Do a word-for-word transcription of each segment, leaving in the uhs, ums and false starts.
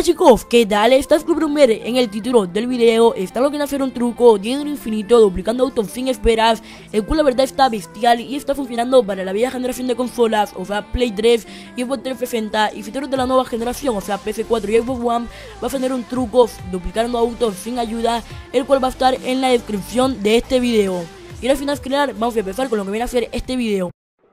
Hola chicos, ¿qué tal? Estás como ver en el título del video. Está lo que viene a hacer un truco, dinero infinito, duplicando autos sin esperas, el cual la verdad está bestial y está funcionando para la vieja generación de consolas, o sea Play tres y Xbox trescientos sesenta, y si eres de la nueva generación, o sea P S cuatro y Xbox One, va a tener un truco duplicando autos sin ayuda, el cual va a estar en la descripción de este video. Y al final crear, vamos a empezar con lo que viene a hacer este video.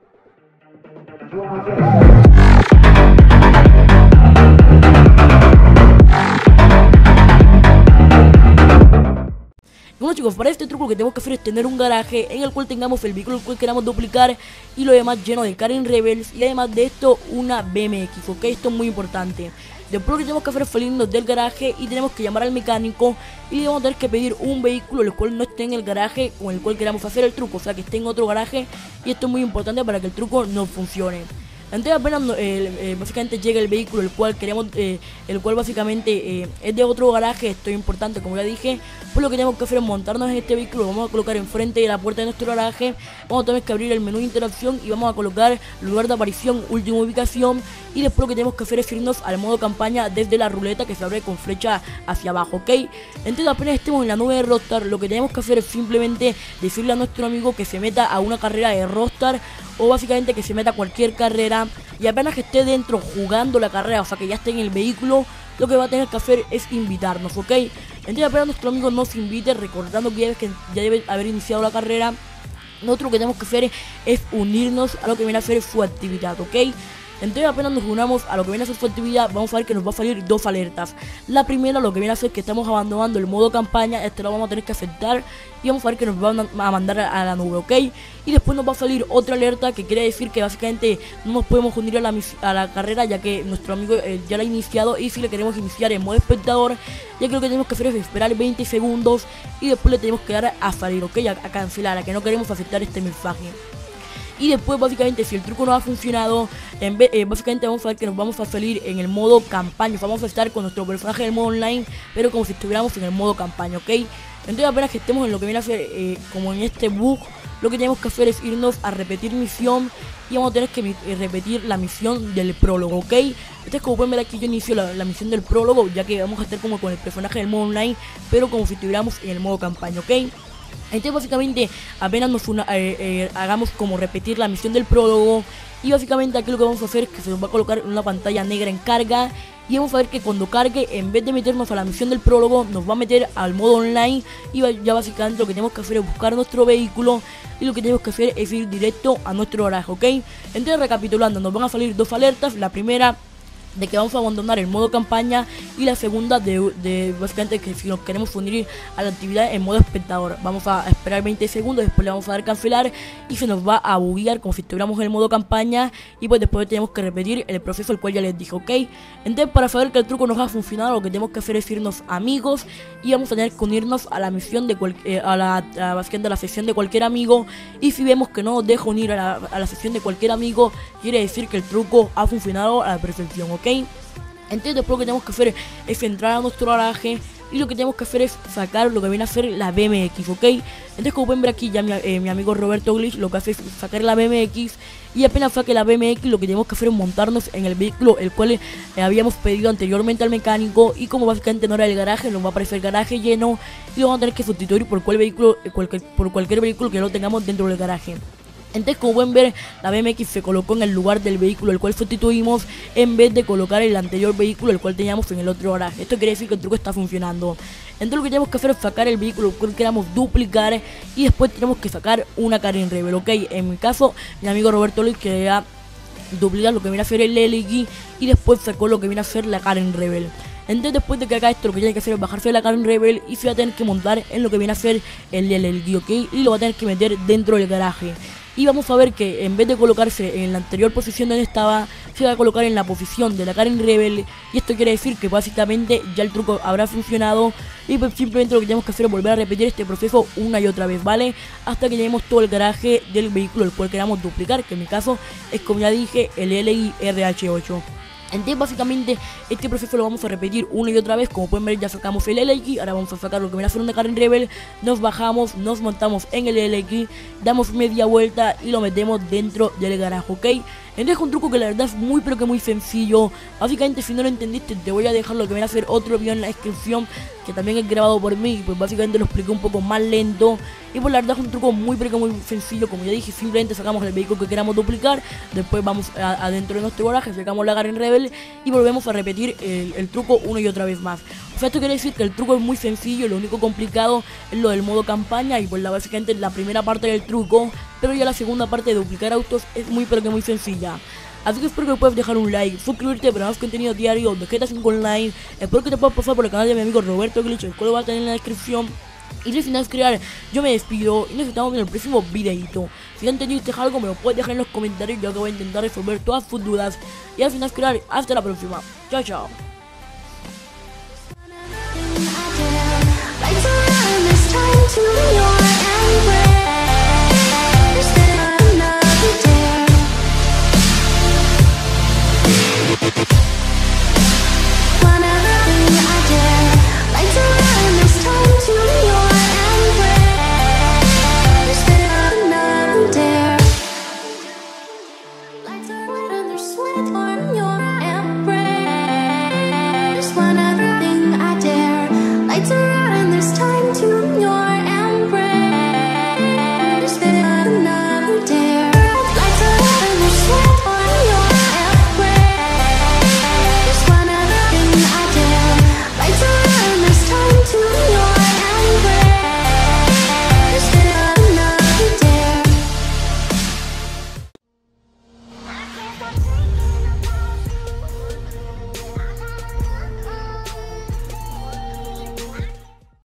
Bueno chicos, para este truco lo que tenemos que hacer es tener un garaje en el cual tengamos el vehículo el cual queramos duplicar y lo demás lleno de Karen Rebels, y además de esto una B M X, ok, esto es muy importante. Después lo que tenemos que hacer es salirnos del garaje y tenemos que llamar al mecánico y le vamos a tener que pedir un vehículo el cual no esté en el garaje con el cual queramos hacer el truco, o sea que esté en otro garaje, y esto es muy importante para que el truco no funcione. Entonces apenas eh, eh, básicamente llega el vehículo el cual queremos, eh, el cual básicamente eh, es de otro garaje, esto es importante como ya dije, pues lo que tenemos que hacer es montarnos en este vehículo, lo vamos a colocar enfrente de la puerta de nuestro garaje, vamos a tener que abrir el menú de interacción y vamos a colocar lugar de aparición, última ubicación, y después lo que tenemos que hacer es irnos al modo campaña desde la ruleta que se abre con flecha hacia abajo, ok. Entonces apenas estemos en la nube de Rockstar, lo que tenemos que hacer es simplemente decirle a nuestro amigo que se meta a una carrera de Rockstar, o básicamente que se meta a cualquier carrera, y apenas que esté dentro jugando la carrera, o sea que ya esté en el vehículo, lo que va a tener que hacer es invitarnos, ok. Entonces apenas nuestro amigo nos invite, recordando que ya, que ya debe haber iniciado la carrera, nosotros lo que tenemos que hacer es unirnos a lo que viene a ser su actividad, ok. Entonces apenas nos unamos a lo que viene a ser su actividad, vamos a ver que nos va a salir dos alertas. La primera lo que viene a ser que estamos abandonando el modo campaña, este lo vamos a tener que aceptar y vamos a ver que nos van a mandar a la nube, ok. Y después nos va a salir otra alerta que quiere decir que básicamente no nos podemos unir a la, a la carrera, ya que nuestro amigo eh, ya la ha iniciado, y si le queremos iniciar en modo espectador, ya que lo que tenemos que hacer es esperar veinte segundos y después le tenemos que dar a salir, ok, a, a cancelar, a que no queremos aceptar este mensaje. Y después básicamente si el truco no ha funcionado, en vez, eh, básicamente vamos a ver que nos vamos a salir en el modo campaña, vamos a estar con nuestro personaje en el modo online, pero como si estuviéramos en el modo campaña, ok. Entonces apenas que estemos en lo que viene a ser eh, como en este bug, lo que tenemos que hacer es irnos a repetir misión, y vamos a tener que eh, repetir la misión del prólogo, ok. Entonces como pueden ver aquí yo inicio la, la misión del prólogo, ya que vamos a estar como con el personaje del modo online, pero como si estuviéramos en el modo campaña, ok. Entonces básicamente apenas nos una, eh, eh, hagamos como repetir la misión del prólogo, y básicamente aquí lo que vamos a hacer es que se nos va a colocar una pantalla negra en carga, y vamos a ver que cuando cargue, en vez de meternos a la misión del prólogo, nos va a meter al modo online, y ya básicamente lo que tenemos que hacer es buscar nuestro vehículo, y lo que tenemos que hacer es ir directo a nuestro garaje, ok. Entonces recapitulando, nos van a salir dos alertas, la primera de que vamos a abandonar el modo campaña, y la segunda de, de básicamente que si nos queremos unir a la actividad en modo espectador, vamos a esperar veinte segundos, después le vamos a dar cancelar y se nos va a buguear como si estuviéramos en el modo campaña, y pues después tenemos que repetir el proceso el cual ya les dije, ok. Entonces para saber que el truco nos ha funcionado, lo que tenemos que hacer es irnos amigos, y vamos a tener que unirnos a la misión de cual, eh, a la a, básicamente a la sesión de cualquier amigo, y si vemos que no nos deja unir a la, a la sesión de cualquier amigo, quiere decir que el truco ha funcionado a la perfección, ok. Entonces después lo que tenemos que hacer es entrar a nuestro garaje, y lo que tenemos que hacer es sacar lo que viene a ser la B M X, ok. Entonces como pueden ver aquí ya mi, eh, mi amigo Roberto Glitch lo que hace es sacar la B M X, y apenas saque la B M X lo que tenemos que hacer es montarnos en el vehículo el cual eh, habíamos pedido anteriormente al mecánico, y como básicamente no era el garaje, nos va a aparecer el garaje lleno, y lo vamos a tener que sustituir por, cual vehículo, eh, cualquier, por cualquier vehículo que no tengamos dentro del garaje. Entonces como pueden ver, la B M X se colocó en el lugar del vehículo el cual sustituimos, en vez de colocar el anterior vehículo el cual teníamos en el otro garaje. Esto quiere decir que el truco está funcionando. Entonces lo que tenemos que hacer es sacar el vehículo el cual queramos duplicar, y después tenemos que sacar una Karen Rebel, ok. En mi caso, mi amigo Roberto Luis quería duplicar lo que viene a ser el L L G, y después sacó lo que viene a ser la Karen Rebel. Entonces después de que haga esto, lo que tiene que hacer es bajarse de la Karen Rebel, y se va a tener que montar en lo que viene a ser el L L G, ok. Y lo va a tener que meter dentro del garaje. Y vamos a ver que en vez de colocarse en la anterior posición donde estaba, se va a colocar en la posición de la Karen Rebel. Y esto quiere decir que básicamente ya el truco habrá funcionado, y pues simplemente lo que tenemos que hacer es volver a repetir este proceso una y otra vez, ¿vale? Hasta que lleguemos todo el garaje del vehículo el cual queramos duplicar, que en mi caso es, como ya dije, el L I R H ocho. Entonces básicamente este proceso lo vamos a repetir una y otra vez. Como pueden ver ya sacamos el L X, ahora vamos a sacar lo que viene a ser una Karen Rebel. Nos bajamos, nos montamos en el L X, damos media vuelta y lo metemos dentro del garaje, ok. Entonces es un truco que la verdad es muy pero que muy sencillo. Básicamente si no lo entendiste te voy a dejar lo que viene a hacer otro video en la descripción, que también es grabado por mí, pues básicamente lo expliqué un poco más lento. Y pues la verdad es un truco muy pero que muy sencillo, como ya dije, simplemente sacamos el vehículo que queramos duplicar, después vamos a, adentro de nuestro garaje, sacamos la Karen Rebel y volvemos a repetir el, el truco una y otra vez más. O sea, esto quiere decir que el truco es muy sencillo, lo único complicado es lo del modo campaña y pues la, básicamente la primera parte del truco, pero ya la segunda parte de duplicar autos es muy pero que muy sencilla. Así que espero que puedas dejar un like, suscribirte para más contenido diario de G T A cinco Online. Espero que te puedas pasar por el canal de mi amigo Roberto Glitch, el cual lo va a tener en la descripción. Y si no es crear, yo me despido y nos estamos en el próximo videito. Si no entendiste algo me lo puedes dejar en los comentarios, ya que voy a intentar resolver todas tus dudas. Y al final crear, hasta la próxima. Chao, chao. To